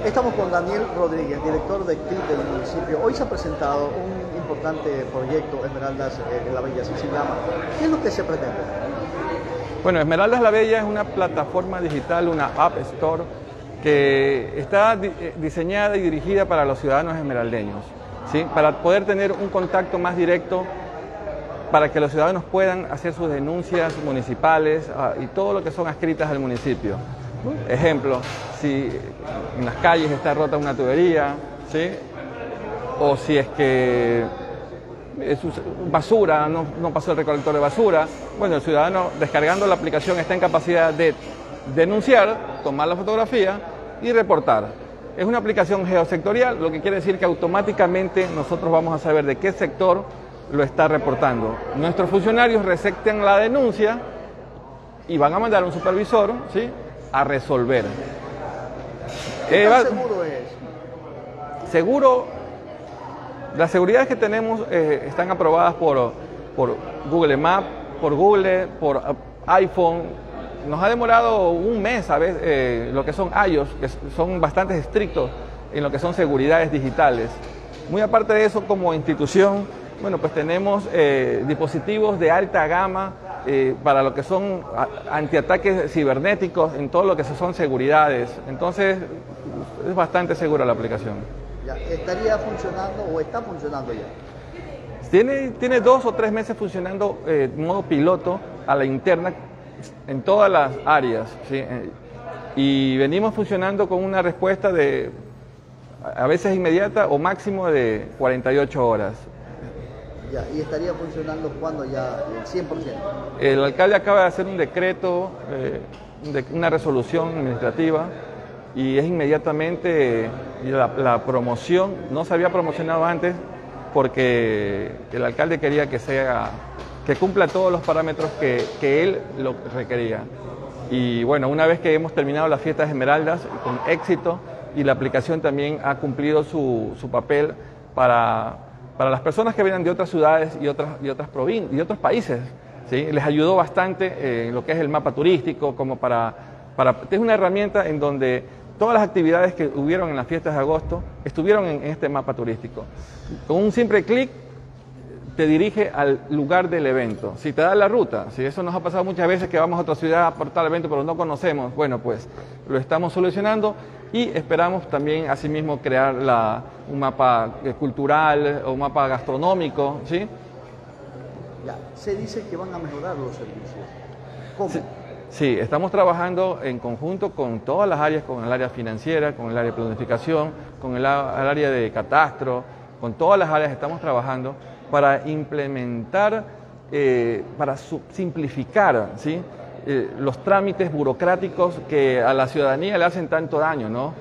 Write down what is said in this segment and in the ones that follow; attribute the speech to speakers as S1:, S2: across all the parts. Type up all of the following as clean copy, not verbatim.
S1: Estamos con Daniel Rodríguez, director de CLIC del municipio. Hoy se ha presentado un importante proyecto, Esmeraldas La Bella, así se llama. ¿Qué es lo que se pretende?
S2: Bueno, Esmeraldas La Bella es una plataforma digital, una App Store, que está diseñada y dirigida para los ciudadanos esmeraldeños, ¿sí? Para poder tener un contacto más directo, para que los ciudadanos puedan hacer sus denuncias municipales y todo lo que son adscritas al municipio. Ejemplo, si en las calles está rota una tubería, ¿sí? O si es que basura, no pasó el recolector de basura, bueno, el ciudadano descargando la aplicación está en capacidad de denunciar, tomar la fotografía y reportar. Es una aplicación geosectorial, lo que quiere decir que automáticamente nosotros vamos a saber de qué sector lo está reportando. Nuestros funcionarios receptan la denuncia y van a mandar a un supervisor, ¿sí?, a resolver.
S1: ¿Qué tan seguro es?
S2: Seguro, las seguridades que tenemos están aprobadas por Google Maps, por Google, por iPhone. Nos ha demorado un mes a veces lo que son iOS, que son bastante estrictos en lo que son seguridades digitales. Muy aparte de eso, como institución, bueno, pues tenemos dispositivos de alta gama para lo que son antiataques cibernéticos, en todo lo que son seguridades. Entonces, es bastante segura la aplicación.
S1: Ya, ¿estaría funcionando o está funcionando ya?
S2: Tiene 2 o 3 meses funcionando en modo piloto a la interna en todas las áreas, ¿sí? Y venimos funcionando con una respuesta de a veces inmediata o máximo de 48 horas.
S1: Ya, ¿y estaría funcionando cuándo ya el 100%?
S2: El alcalde acaba de hacer un decreto, una resolución administrativa, y es inmediatamente la promoción. No se había promocionado antes porque el alcalde quería que cumpla todos los parámetros que él lo requería. Y bueno, una vez que hemos terminado las fiestas Esmeraldas con éxito, y la aplicación también ha cumplido su papel para las personas que vienen de otras ciudades y otras provincias y otros países, ¿sí? Les ayudó bastante en lo que es el mapa turístico, como es una herramienta en donde todas las actividades que hubieron en las fiestas de agosto estuvieron en este mapa turístico. Con un simple clic te dirige al lugar del evento. Si te da la ruta, si eso nos ha pasado muchas veces que vamos a otra ciudad por tal evento pero no conocemos, bueno, pues lo estamos solucionando y esperamos también asimismo crear un mapa cultural o un mapa gastronómico, ¿sí?
S1: Ya, se dice que van a mejorar los servicios. ¿Cómo?
S2: Sí, estamos trabajando en conjunto con todas las áreas, con el área financiera, con el área de planificación, con el área de catastro, con todas las áreas estamos trabajando para implementar, para simplificar, ¿sí?, los trámites burocráticos que a la ciudadanía le hacen tanto daño, ¿no?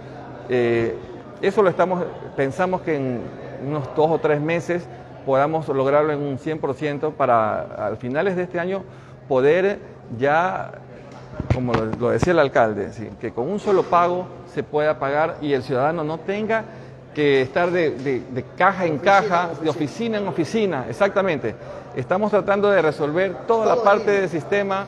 S2: Eso pensamos que en unos 2 o 3 meses podamos lograrlo en un 100% para a finales de este año poder ya, como lo decía el alcalde, ¿sí?, que con un solo pago se pueda pagar y el ciudadano no tenga que estar de caja en caja, de oficina en oficina, exactamente. Estamos tratando de resolver toda la parte del sistema,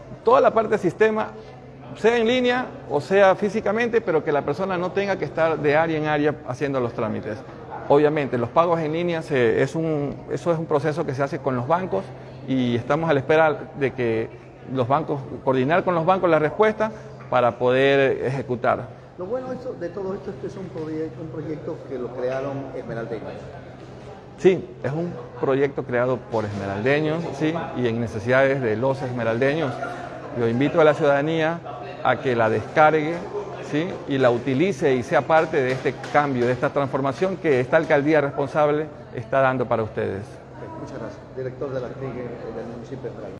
S2: sea en línea o sea físicamente, pero que la persona no tenga que estar de área en área haciendo los trámites. Obviamente, los pagos en línea, eso es un proceso que se hace con los bancos y estamos a la espera de que coordinar con los bancos la respuesta para poder ejecutar.
S1: Lo bueno de todo esto es que es un proyecto que lo crearon esmeraldeños.
S2: Sí, es un proyecto creado por esmeraldeños, sí, y en necesidades de los esmeraldeños. Yo invito a la ciudadanía a que la descargue, ¿sí?, y la utilice y sea parte de este cambio, de esta transformación que esta alcaldía responsable está dando para ustedes.
S1: Muchas gracias. Director de la CLIC del municipio de Esmeraldas.